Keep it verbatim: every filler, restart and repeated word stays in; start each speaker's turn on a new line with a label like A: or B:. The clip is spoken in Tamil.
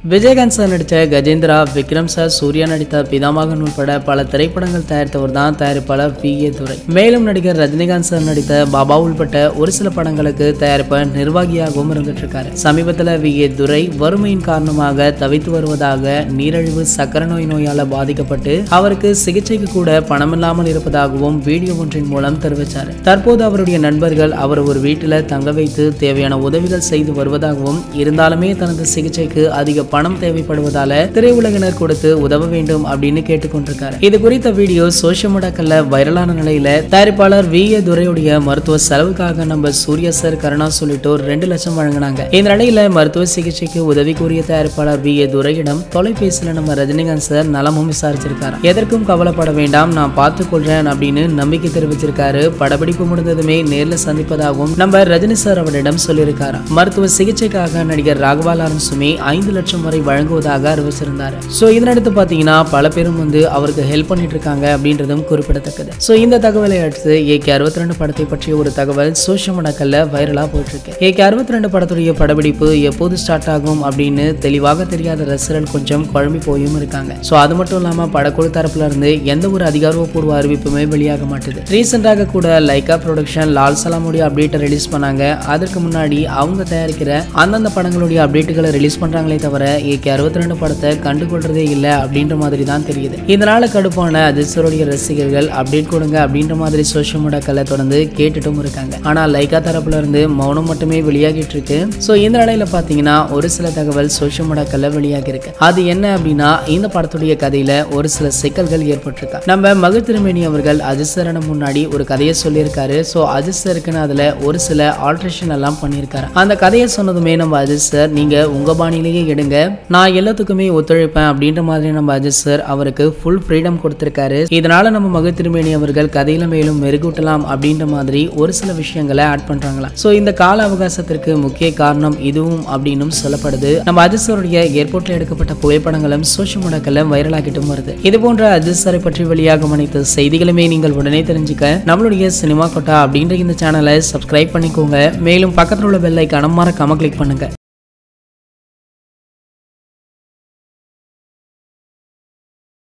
A: விஜயகாந்த் சார் நடித்த கஜேந்திரா, விக்ரம் சார், சூர்யா நடித்த பிதாமகன் உட்பட பல திரைப்படங்கள் தயாரித்தவர் தான் தயாரிப்பாளர் வி ஏ துரை. மேலும் நடிகர் ரஜினிகாந்த் சார் நடித்த பாபா உள்பட்ட ஒரு சில படங்களுக்கு தயாரிப்ப நிர்வாகியாகவும் இருந்துட்டு இருக்காரு. சமீபத்தில் வி ஏ துரை வறுமையின் காரணமாக தவித்து வருவதாக, நீரிழிவு சக்கர நோய் நோயால பாதிக்கப்பட்டு அவருக்கு சிகிச்சைக்கு கூட பணமில்லாமல் இருப்பதாகவும் வீடியோ ஒன்றின் மூலம் தெரிவித்தார். தற்போது அவருடைய நண்பர்கள் அவர் ஒரு வீட்டில் தங்க வைத்து தேவையான உதவிகள் செய்து வருவதாகவும், இருந்தாலுமே தனது சிகிச்சைக்கு அதிக பணம் தேவைப்படுவதால திரையுலகினர் கொடுத்து உதவ வேண்டும் அப்படின்னு கேட்டுக்கொண்டிருக்காரு. இது குறித்த வீடியோ சோசியல் மீடியாக்கள்ல வைரலான நிலையில தயாரிப்பாளர் வி ஏ துரையுடைய மருத்துவ செலவுக்காக நம்ம சூர்யா சார், கருணா சொல்லிட்டோர் ரெண்டு லட்சம் வழங்கினாங்க. இந்த நிலையில மருத்துவ சிகிச்சைக்கு உதவி கூறிய தயாரிப்பாளர் வி ஏ துரையிடம் தொலைபேசியில நம்ம ரஜினிகாந்த் சார் நலமும் விசாரிச்சிருக்காரு. எதற்கும் கவலைப்பட வேண்டாம், நான் பார்த்துக் கொள்றேன் அப்படின்னு நம்பிக்கை தெரிவிச்சிருக்காரு. படப்பிடிப்பு முடிந்ததுமே நேர்ல சந்திப்பதாகவும் நம்ம ரஜினி சார் அவரிடம் சொல்லியிருக்காரு. மருத்துவ சிகிச்சைக்காக நடிகர் ராகவா லாரன்ஸுமே ஐந்து லட்சம் வரை வழங்குவதாக அறிவிச்சிருந்தாரு. சோ இதனடுத்து பாத்தீங்கன்னா பல பேரும் வந்து அவருக்கு ஹெல்ப் பண்ணிட்டு இருக்காங்க அப்படின்றதும் குறிப்பிடத்தக்கது. சோ இந்த தகவலை அடுத்து ஏ கே அறுபத்தி ரெண்டு படத்தை பற்றிய ஒரு தகவல் சோசியல் மீடியாக்கள்ல வைரலா போயிட்டு இருக்கு. ஏ கே அறுபத்தி ரெண்டு படத்துடைய படப்பிடிப்பு எப்போது ஸ்டார்ட் ஆகும் அப்படின்னு தெளிவாக தெரியாத ரசிகர்கள் கொஞ்சம் குழம்பி போயும் இருக்காங்க. சோ அது மட்டும் இல்லாம படக்குழு தரப்புல இருந்து எந்த ஒரு அதிகாரப்பூர்வ அறிவிப்புமே வெளியாக மாட்டுது. ரீசெண்டாக கூட லைகா ப்ரொடக்ஷன் லால் சலாமுடைய அப்டேட்டை ரிலீஸ் பண்ணாங்க. அதற்கு முன்னாடி அவங்க தயாரிக்கிற அந்தந்த படங்களுடைய அப்டேட்டுகளை ரிலீஸ் பண்றாங்களே தவிர ஏ கே அறுபத்தி ரெண்டு படத்தை கண்டுகொள்றதே இல்ல அப்படின்ற மாதிரி தான் தெரியுது. இதனால கடுப்பான அதிர்ஷ்டருடைய ரசிகர்கள் அப்டேட் கொடுங்க அப்படின்ற மாதிரி சோசியல் மீடியாக்களை தொடர்ந்து கேட்டுட்டும் இருக்காங்க. ஆனா லைகா தரப்புல இருந்து மௌனம் மட்டுமே வெளியாகிட்டு இருக்கு. சோ இந்த நிலையில பாத்தீங்கன்னா ஒரு சில தகவல் சோசியல் மீடியாக்கள்ல வெளியாகி இருக்கு. அது என்ன அப்படின்னா, இந்த படத்துடைய கதையில ஒரு சில சிக்கல்கள் ஏற்பட்டிருக்கா. நம்ம மகிழ் திருமேனி அவர்கள் அஜித் சார் முன்னாடி ஒரு கதையை சொல்லியிருக்காரு. சோ அஜித் சாருக்குன்னு அதுல ஒரு சில ஆல்ட்ரேஷன் எல்லாம் பண்ணியிருக்காரு. அந்த கதையை சொன்னதுமே நம்ம அஜித் சார் நீங்க உங்க பாணியிலேயே எடுங்க, நான் எல்லாத்துக்குமே ஒத்துழைப்பேன் அப்படின்ற மாதிரி நம்ம அஜித் சார் அவருக்கு ஃபுல் ஃப்ரீடம் கொடுத்திருக்காரு. இதனால நம்ம மகிழ் திருமேனி அவர்கள் கதையில மேலும் மெருகூட்டலாம் அப்படின்ற மாதிரி ஒரு சில விஷயங்களை ஆட் பண்றாங்களா. சோ இந்த கால அவகாசத்திற்கு முக்கிய காரணம் இதுவும் அப்படின்னு சொல்லப்படுது. நம்ம அஜித் சாருடைய ஏர்போர்ட்ல எடுக்கப்பட்ட புகைப்படங்களும் சோசியல் மீடியாக்கள்ல வைரலாகிட்டும் வருது. இது போன்ற அஜித் சாரை பற்றி வெளியாகும் அனைத்து செய்திகளுமே நீங்கள் உடனே தெரிஞ்சுக்க நம்மளுடைய சினிமா கொட்டா அப்படின்ற இந்த சேனலை சப்ஸ்கிரைப் பண்ணிக்கோங்க. மேலும் பக்கத்தில் உள்ள பெல் ஐகானை மறக்காம கிளிக் பண்ணுங்க.